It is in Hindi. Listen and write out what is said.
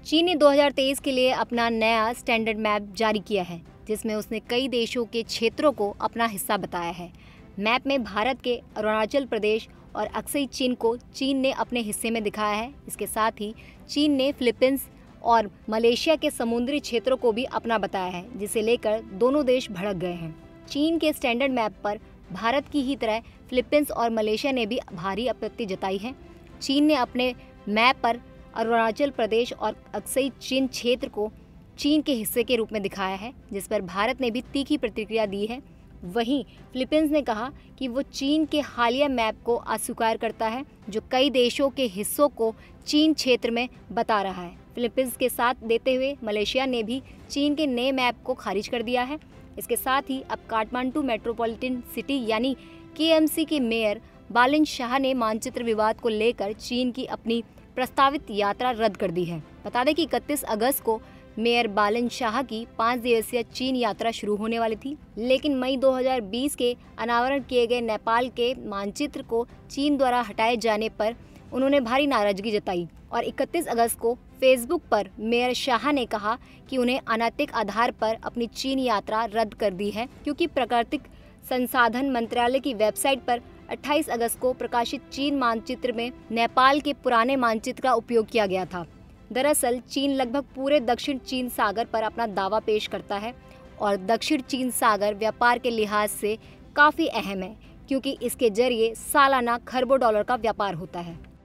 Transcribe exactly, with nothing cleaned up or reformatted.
चीन ने दो हज़ार तेईस के लिए अपना नया स्टैंडर्ड मैप जारी किया है, जिसमें उसने कई देशों के क्षेत्रों को अपना हिस्सा बताया है। मैप में भारत के अरुणाचल प्रदेश और अक्सई चीन को चीन ने अपने हिस्से में दिखाया है। इसके साथ ही चीन ने फिलीपींस और मलेशिया के समुद्री क्षेत्रों को भी अपना बताया है, जिसे लेकर दोनों देश भड़क गए हैं। चीन के स्टैंडर्ड मैप पर भारत की ही तरह फिलीपींस और मलेशिया ने भी भारी आपत्ति जताई है। चीन ने अपने मैप पर अरुणाचल प्रदेश और अक्सई चीन क्षेत्र को चीन के हिस्से के रूप में दिखाया है, जिस पर भारत ने भी तीखी प्रतिक्रिया दी है। वहीं फिलीपींस ने कहा कि वो चीन के हालिया मैप को अस्वीकार करता है, जो कई देशों के हिस्सों को चीन क्षेत्र में बता रहा है। फिलीपींस के साथ देते हुए मलेशिया ने भी चीन के नए मैप को खारिज कर दिया है। इसके साथ ही अब काठमांडू मेट्रोपॉलिटन सिटी यानी के एम सी के मेयर बालिन शाह ने मानचित्र विवाद को लेकर चीन की अपनी प्रस्तावित यात्रा रद्द कर दी है। बता दें कि इकतीस अगस्त को मेयर बालिन शाह की पाँच दिवसीय चीन यात्रा शुरू होने वाली थी, लेकिन मई दो हज़ार बीस के अनावरण किए गए नेपाल के मानचित्र को चीन द्वारा हटाए जाने पर उन्होंने भारी नाराजगी जताई और इकतीस अगस्त को फेसबुक पर मेयर शाह ने कहा कि उन्हें अनैतिक आधार पर अपनी चीन यात्रा रद्द कर दी है, क्योंकि प्राकृतिक संसाधन मंत्रालय की वेबसाइट पर अट्ठाईस अगस्त को प्रकाशित चीन मानचित्र में नेपाल के पुराने मानचित्र का उपयोग किया गया था। दरअसल चीन लगभग पूरे दक्षिण चीन सागर पर अपना दावा पेश करता है और दक्षिण चीन सागर व्यापार के लिहाज से काफ़ी अहम है, क्योंकि इसके जरिए सालाना खरबों डॉलर का व्यापार होता है।